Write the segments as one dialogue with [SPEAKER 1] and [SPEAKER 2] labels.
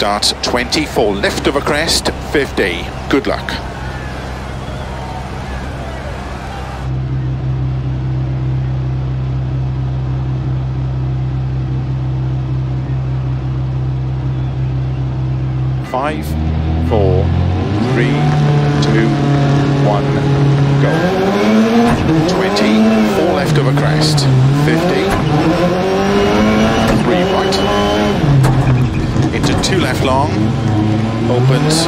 [SPEAKER 1] Starts 20 for left of a crest, 50. Good luck. Five, 4, 3, 2, 1, go. 20, 4 left of a crest, 50. 3 right. Into 2 left long, opens.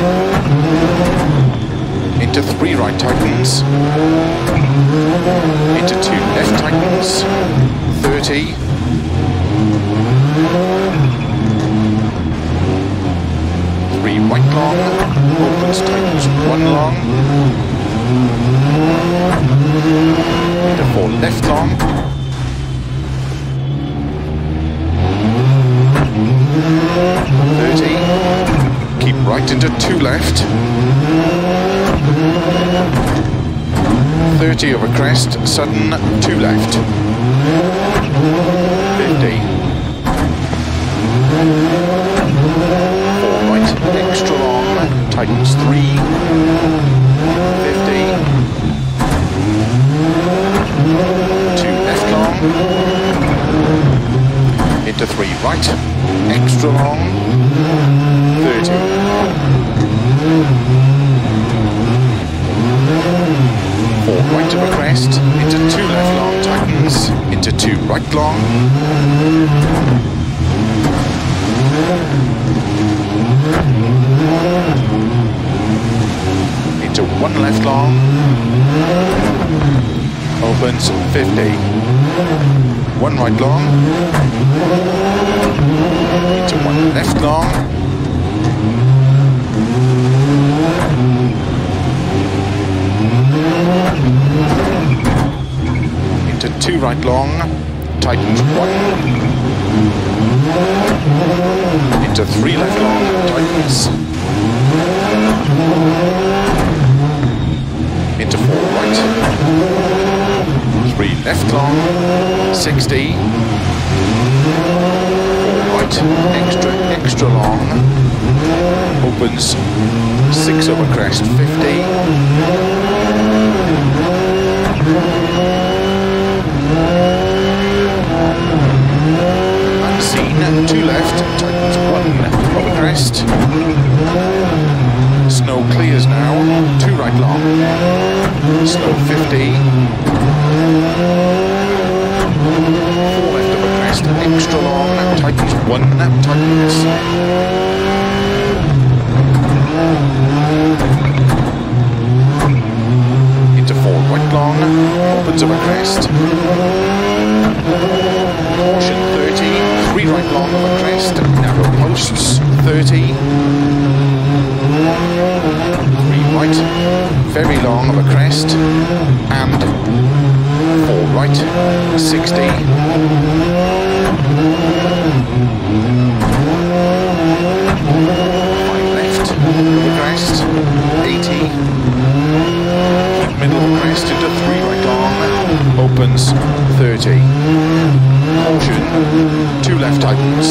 [SPEAKER 1] Into 3 right tightens. Into 2 left tightens, 30. 3 right long, opens, tightens, 1 long. Into 4 left long. 30. Keep right into 2 left. 30 over crest, sudden, 2 left. 50. 4 right, extra long, tightens 3. 50. 2 left long. Into 3 right, extra long, 30. 4 right of a crest, into 2 left long, tightens, into 2 right long. Into 1 left long, opens, 50. 1 right long, into 1 left long, into 2 right long, tightens 1, into 3 left long, tightens, into 4 right, 3 left long, 60, 4 right, extra long, opens, 6 over crest, 50, unseen, 2 left, tightens 1 over crest, snow clears now, 2 right long, slow 50, 4 left of a crest, extra long, tightens 1, tightens. Into 4 right long, opens of a crest. Caution 30, 3 right long of a crest, narrow posts 30. 3 right, very long of a crest, and 4 right, 60. 5 left, of a crest, 80. Keep middle of a crest into 3 right long, opens, 30. Caution, 2 left tightens.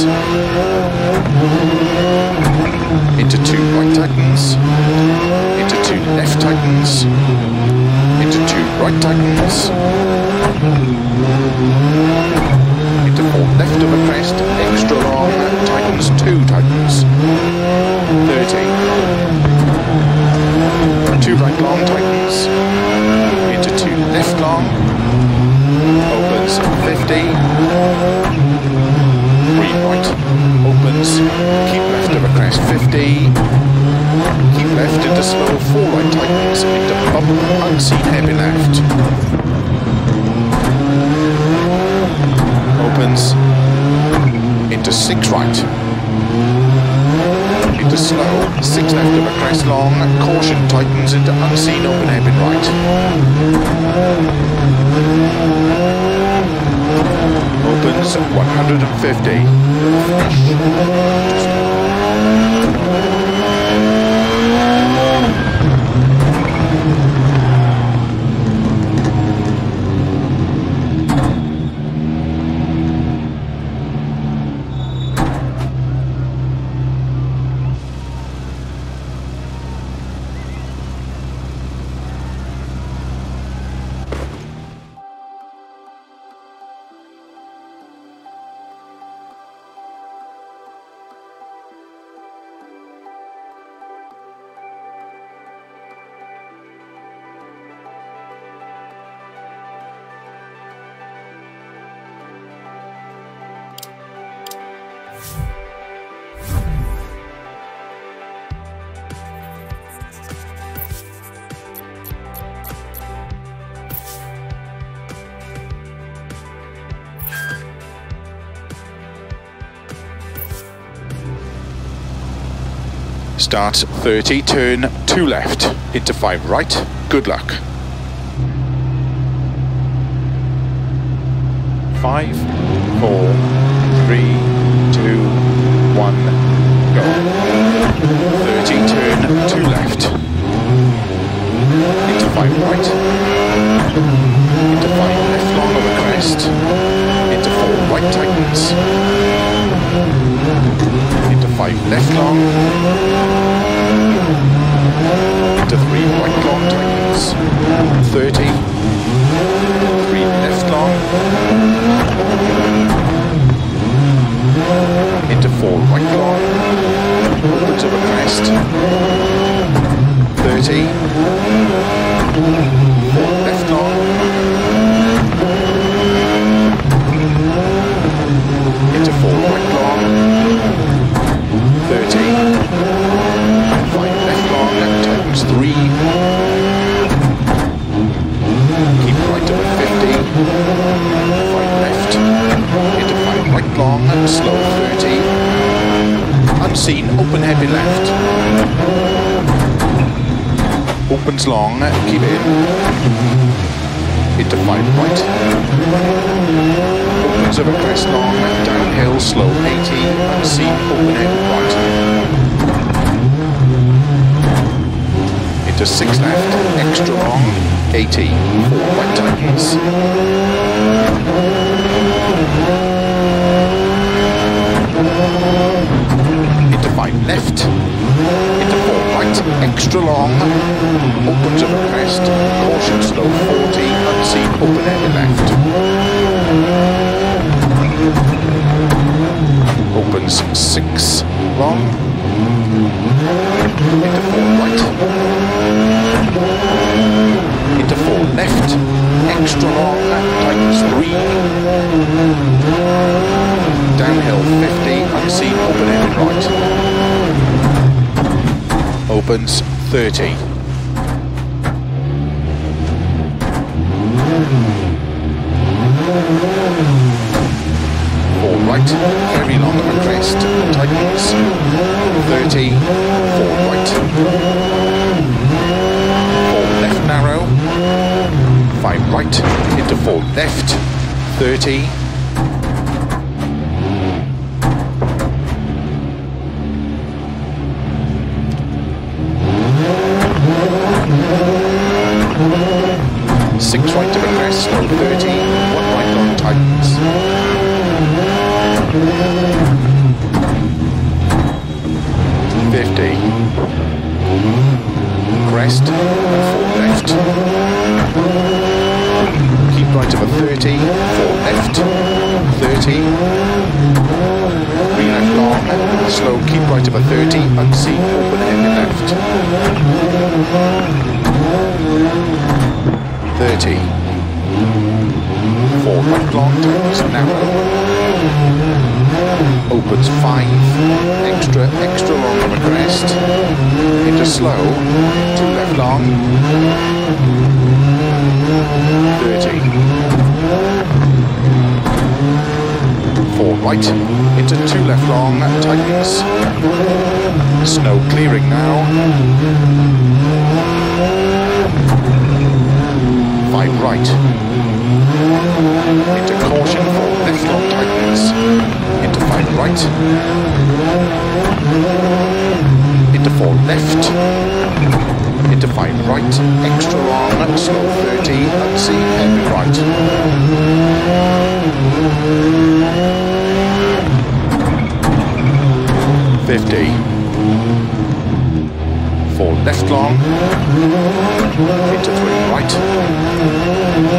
[SPEAKER 1] Into 2 right tightens. Into 2 left tightens. Into 2 right tightens. Into 4 left of a crest, extra long, tightens 2 tightens. 30. 2 right long tightens. Into 2 left long. Opens 50. 3 right. Opens. Keep left of a crest 50. Keep left into slow 4 right tightens. Into bump unseen heavy left. Opens. Into 6 right. Into slow, 6 left of a crest long, caution tightens into unseen open hairpin right. Opens 150. Start 30, turn 2 left, into 5 right, good luck. 5, 4, 3, 2, 1, go. 30, turn 2 left, into 5 right, into 5 left long over crest, into 4 right tightens, into 5 left long, into 3 right long tightens, 30, 3 left long, into 4 right long, opens over crest, 30, 4 left long, into 4 right long, 30, 5 left long, tightens 3, keep right over 50, 5 left, into 5 right long, slow 30, unseen, open heavy left, opens long, keep in, into 5 right, opens over crest long, downhill, slow 80, unseen, open heavy right, into 6 left, extra long, 80, 4 right tightens, into 5 left, into 4 right, extra long, opens over crest, caution slow 40, unseen, open heavy left, opens 6 long, into 4 right, into 4 left, extra long, tightens 3, downhill 50, unseen, open heavy right, opens 30. 4 right, very long of a crest, tightens, 30, 4 right, 4 left narrow, 5 right, into 4 left, 30, 6 right of a crest, slow 30, 1 right long tightens, 50, crest, 4 left, keep right of a 30, 4 left, 30, 3 left long, slow, keep right of a 30, unseen, open heavy left, 30, 4 right long, tightens narrow, opens 5, extra long of a crest, into slow, 2 left long, 30, 4 right, into 2 left long, tightens, snow clearing now, 5 right, into caution, 4 left long tightens, into 5 right, into 4 left, into 5 right, extra long, slow 30, unseen, heavy right, 50, 4 left long, into 3 right,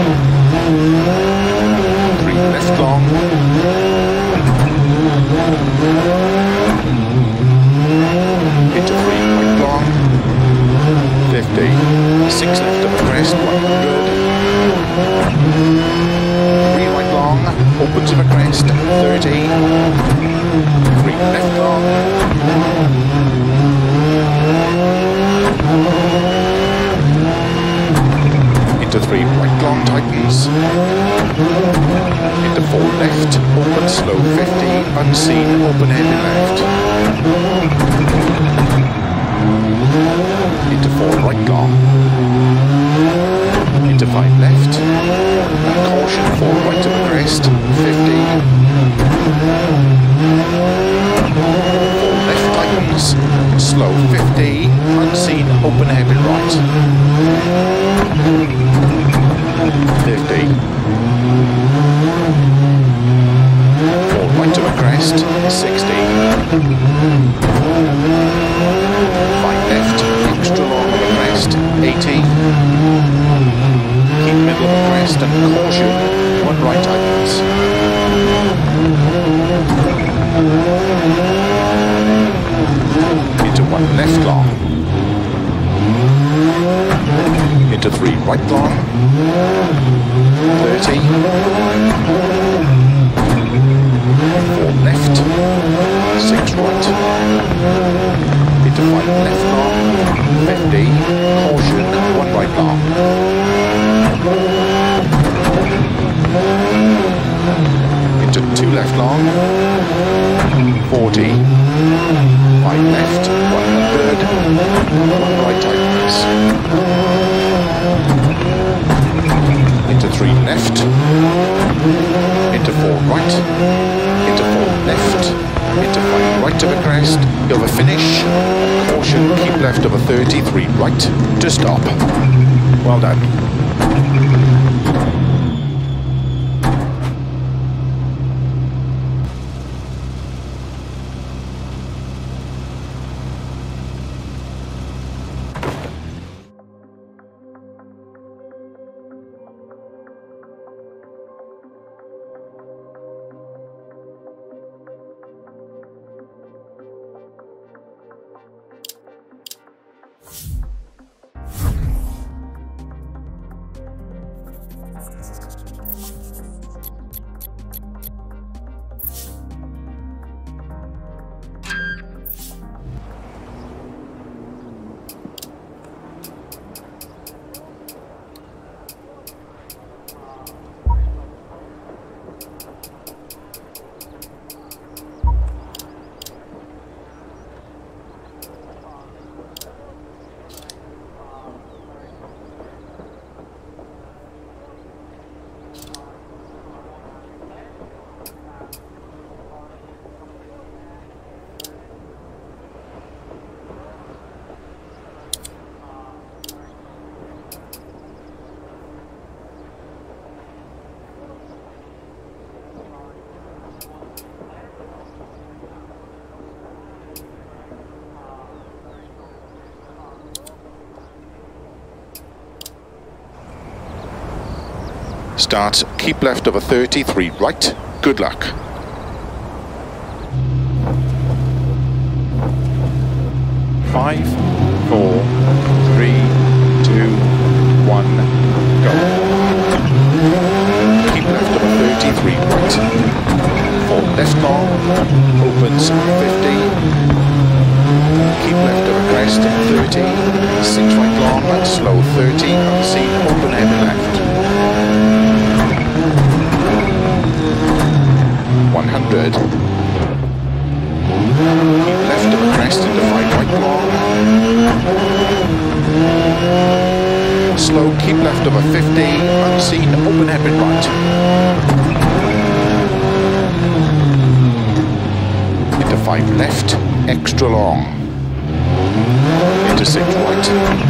[SPEAKER 1] 3 right long, opens of a crest, 30. 3 left long. Into 3 right long, tightens. Into 4 left, open slow, 50, unseen, open heavy left. Into 4 right long. Into 5 left, and caution 4 right to the crest, 50. 4 left tightens, slow 50, unseen, open heavy right. 50. 4 right to the crest, 60. 5 left, extra long of the crest, 80. Keep middle of the crest and caution, 1 right tightens. Into 1 left long. Into 3 right long. 30. 4 left. 6 right. Into 5 left long. 50. Caution, 1 right long. Into 2 left long, 40, 5 left, 100, 1 right tightens. Into 3 left, into 4 right, into 4 left, into 5 right to the crest, over finish, caution, keep left over 30, 3 right to stop. Well done. Start, keep left over 30, 3 right, good luck. Five, 4, 3, 2, 1, go. Keep left over 30, 3 right. 4 left long, opens 50. Keep left over crest, 30. 6 right long, and slow 30, unseen, open heavy left. 100. Keep left of the crest into 5 right long. Slow, keep left of a 50, unseen, open hairpin right. Into 5 left, extra long. Into 6 right.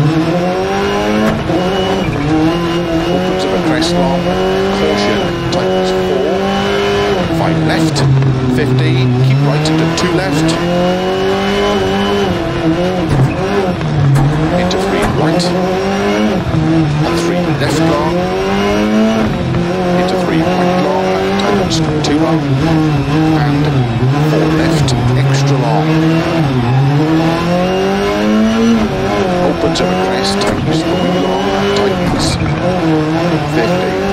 [SPEAKER 1] Opens of a crest long, caution, tightens 4. 5 left, 50, keep right into 2 left, into 3 right, and 3 left long, into 3 right long, tightens 2 up, and 4 left, extra long, opens of a crest, tightens 3 long, tightens 50.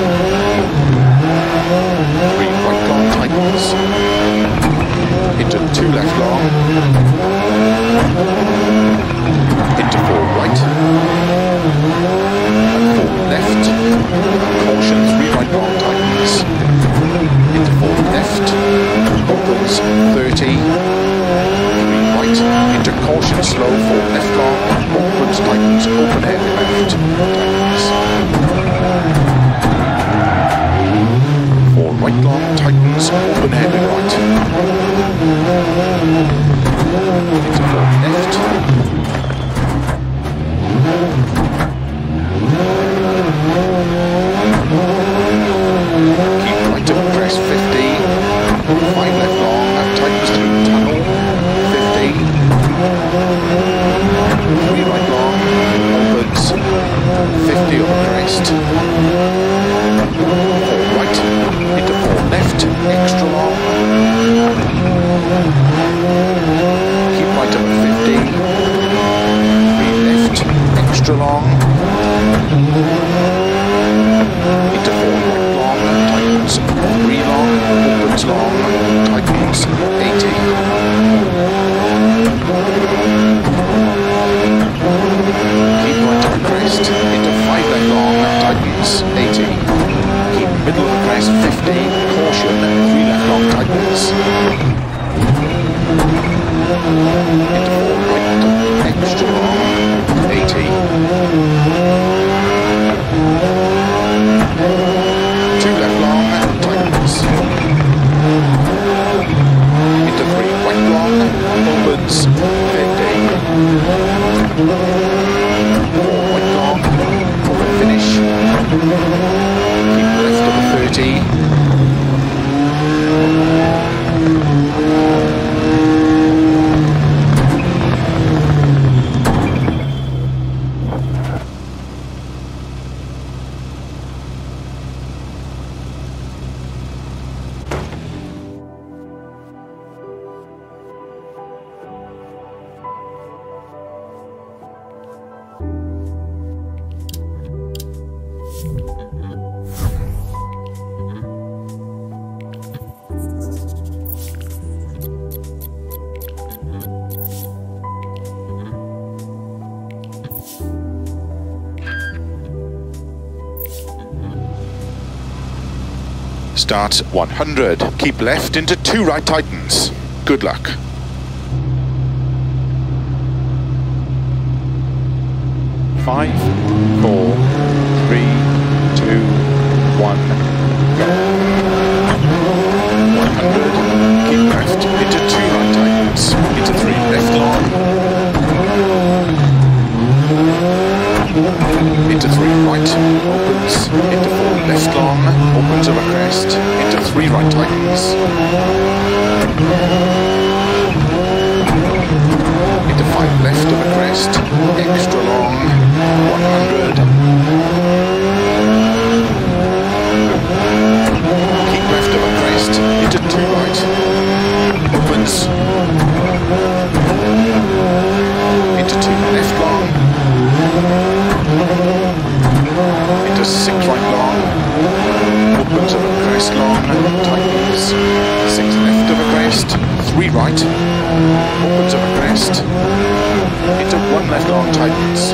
[SPEAKER 1] Caution, 3 right long, tightens. Into 4 left, opens 30. 3 right, into caution, slow, 4 left long, opens, tightens, open head left, tightens. 4 right long, tightens, open head right. Into 4 left. Keep right to crest, 50. 5 left long, tightens through tunnel, 50. 3 right long, opens, 50 over crest. 4 right, into 4 left, extra long. Keep right over 50. 3 left, extra long. Into 4 right long, tightens, 3 long, opens long, tightens, 80. Keep right over crest, into 5 left long, tightens, 80. Keep middle of the crest, 50, caution, 3 left long, tightens. Into 4 right, extra long, 80. 2 left long, tightens. Into 3 right long, opens, 50. 4 right long, open finish. Keep left over 30. Starts 100. Keep left into 2 right tightens. Good luck. Five, 4, 3, 2, 1, go. 100. Keep left into 2 right tightens. Into 3 left long. Into 3 right, opens, into 4 left long, opens over crest, into 3 right tightens. Into 5 left over crest, extra long, 100. Keep left over crest, into 2 right, opens, into 2 left long, into 6 right long, opens over crest long, tightens, 6 left over crest, 3 right, opens over crest, into 1 left long, tightens,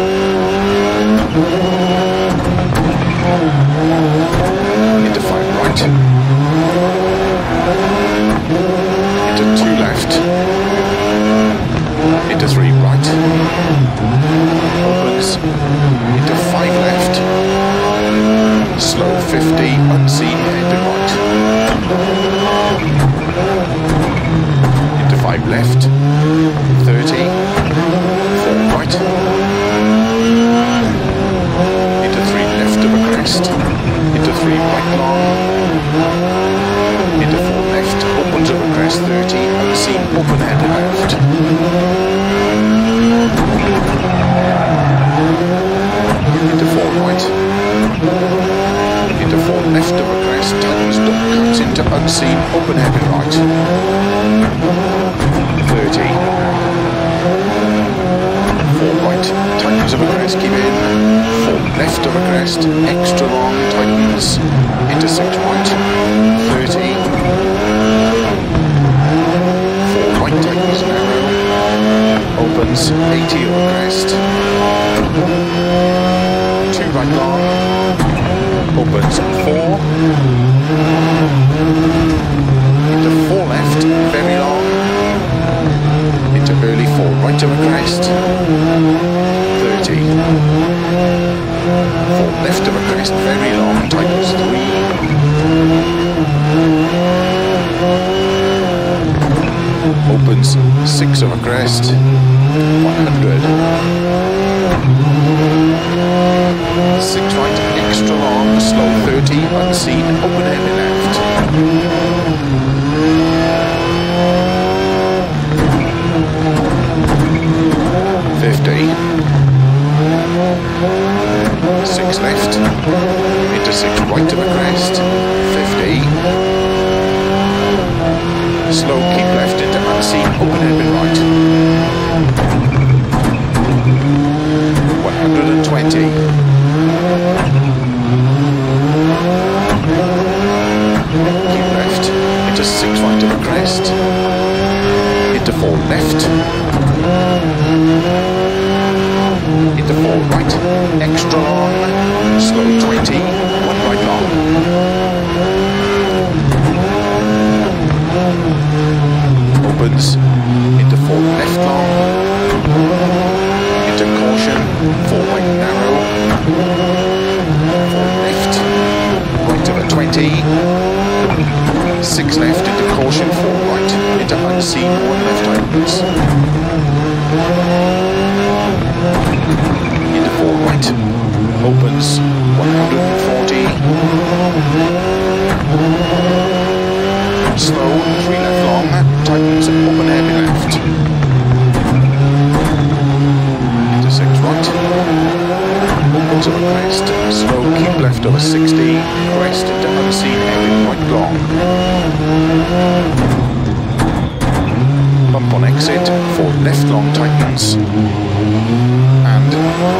[SPEAKER 1] into 5 right, into 2 left, into 3 right, opens, into 5 left, slow 50, unseen head right, into 5 left, 30, 4 right, into 3 left of a crest, into 3 right long, into 4 left, opens over crest 30, unseen, open head left. Into 4 right, into 4 left of a crest, tightens, cuts into unseen, open head right. 30. 4 right, tightens of a crest, keep in. 4 left of a crest, extra long, tightens, into 6 right. 30. 4 right, tightens, narrow, opens, 80 of a crest. 2 right long, opens 4, into 4 left, very long, into early 4 right of a crest, 30, 4 left of a crest, very long, tightens 3, opens 6 of a crest, 100, 6 right, extra long, slow 30, unseen, open heavy left, 50, 6 left, into 6 right of a crest, 50, slow, keep left into unseen, open heavy right, 120, keep left, into 6 right of a crest, into 4 left, into 4 right, extra long, slow 20, 1 right long, opens, into 4 left long, into caution, 4 right narrow, 4 left, right of a 20, 6 left into caution, 4 right, into unseen, 1 left opens, into 4 right, opens, 140, slow, 3 left long, tightens, open heavy left, into 6 right, opens of a crest, slow, keep left over 60, crest into unseen, heavy right long, bump on exit, 4 left long tightens, and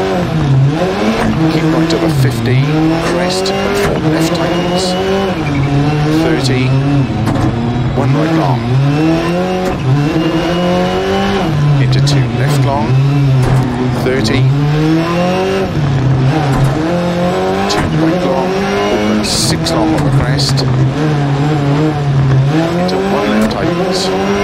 [SPEAKER 1] keep right over 50, crest, and 4 left tightens, 30, 1 right long, into 2 left long, 30, 2 right long, open 6 long on the crest, into 1 left tightens,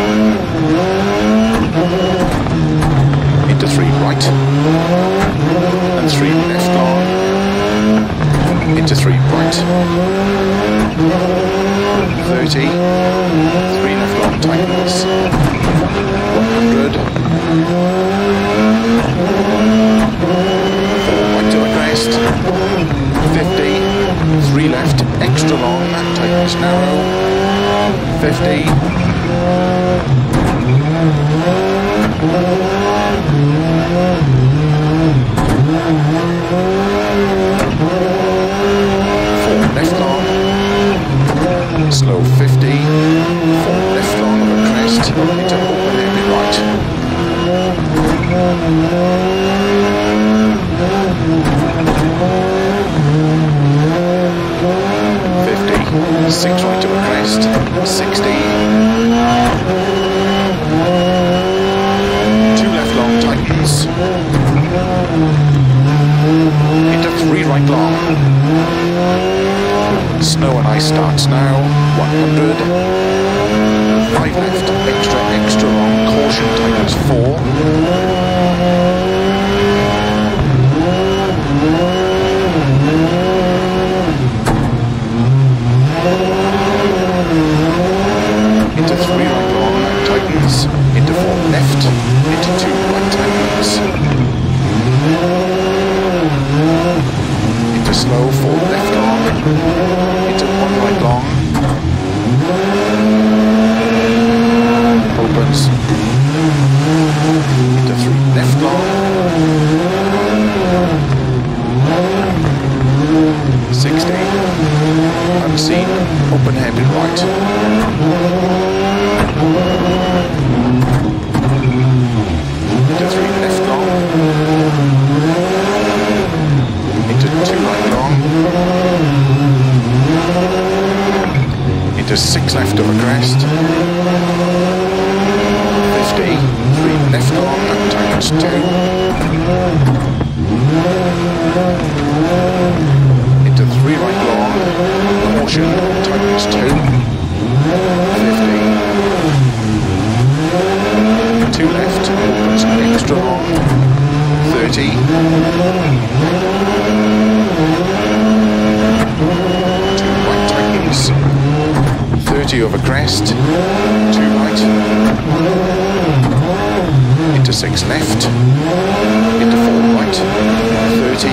[SPEAKER 1] into 3 right, and 3 left long, into 3 right, 30, 3 left long tightens, 100, 4 right to the crest, 50, 3 left, extra long, tightens narrow, 50, 4 left long, slow 50, 4 left long of a crest, into open heavy right, 50, 6 right of a crest, 60, 2 left long tightens, into 3 right long, snow and ice starts now, 100, 5 left, extra long, caution tightens 4, into 3 right long, tightens, into 4 left, into 2 right tightens, into slow, 4 left long, into 1 right long, opens, into 3 left long, 60, unseen, open heavy right, into 3 left long, into 2 right long, into 6 left of a crest, 50, 3 left long, tightens 2, into 3 right long, 30 over crest, 2 right, into 6 left, into 4 right, 30,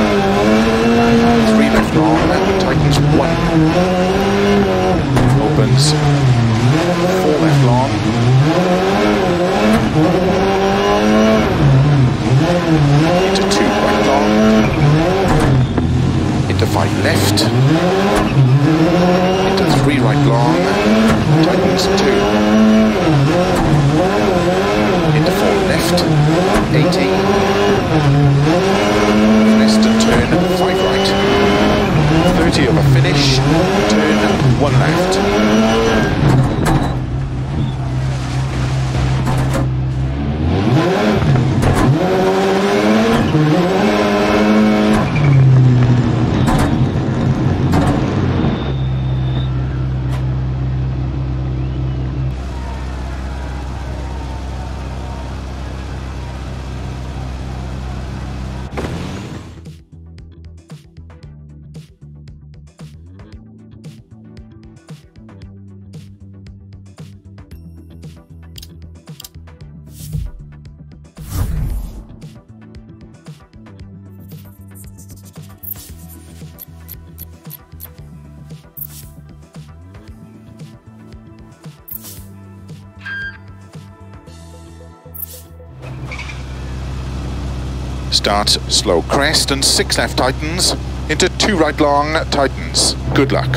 [SPEAKER 1] 3 left long, tightens 1, opens, 4 left long, into 2 right long, into 5 left, into 3 right long, tightens 2, into 4 left, 80, rest and turn 5 right, 30 over finish, turn 1 left. Start slow crest and 6 left tightens, into 2 right long tightens. Good luck.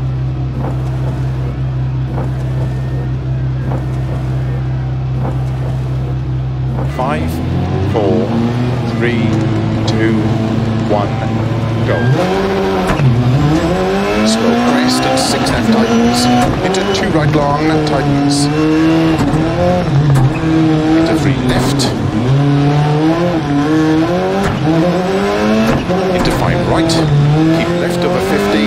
[SPEAKER 1] Five, 4, 3, 2, 1, go. Slow crest and 6 left tightens, into 2 right long tightens, into 3 left, into 5 right, keep left over 50,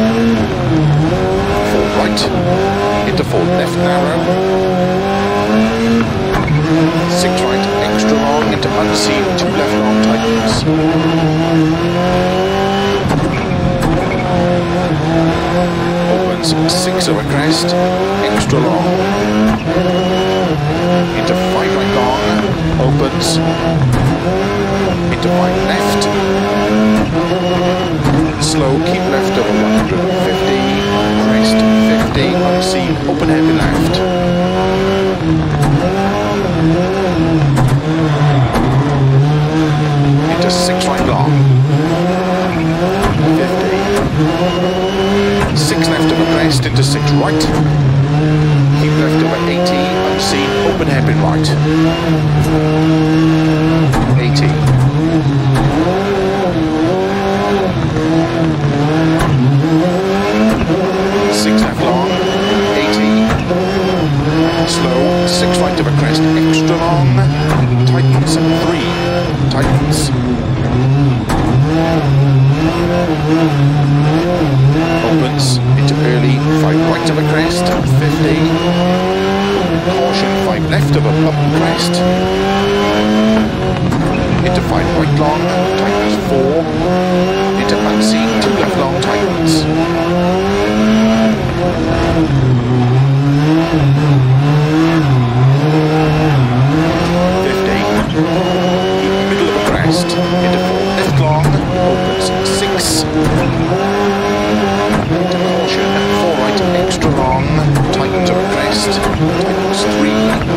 [SPEAKER 1] 4 right, into 4 left narrow, 6 right extra long, into unseen 2 left long tightens, opens 6 over crest, extra long, into 5 right long, opens, into 5 left, slow, keep left over 150, crest 50, unseen, open heavy left, into 6 right long, 50, 6 left over crest, into 6 right, keep left over 80, unseen, open hairpin right, 80, 6 left long, 80, slow, 6 right over crest, extra long, tightens 3, tightens, opens, into early, 5 right over crest, 50, caution, 5 left over bump crest, into 5 right long, tightens 4, into unseen, 2 left long, tightens, 50, middle of a crest, into 4 left long, opens 6, into caution, 4 right extra long, tightens over crest, tightens 3,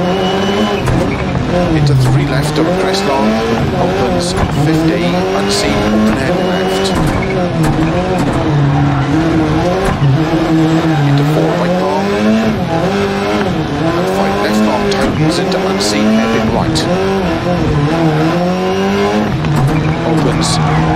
[SPEAKER 1] into 3 left over crest long, opens 50, unseen, open head left, into 4 right long, and 5 left long, tightens into unseen, head in right, opens,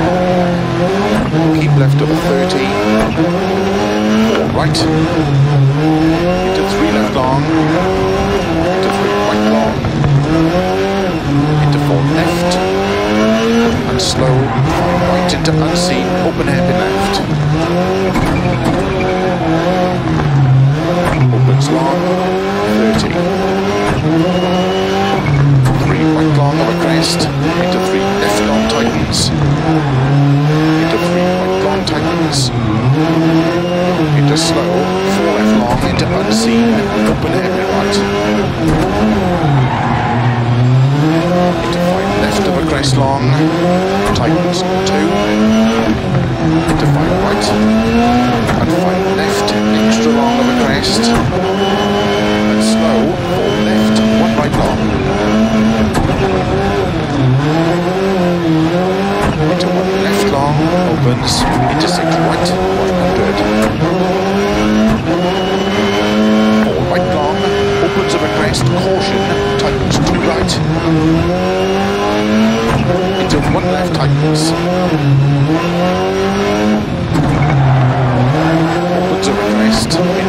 [SPEAKER 1] keep left over 30, 4 right, into 3 left long, into 3 right long, into 4 left, and slow, 5 right into unseen, open hairpin left, opens long, 30, 3 right long over crest, into 3 left long tightens, into 3 right long tightens, into slow, 4 left long, into unseen, open hairpin right. Into 5 left of a crest long, tightens 2. Into 5 right, and 5 left, extra long of a crest. And slow, 4 left, 1 right long. Into 1 left long, opens, into 6 right, 100. 4 right long, opens of a crest, caution, tightens 2 right. Into 1 left, tightens. Opens of a crest,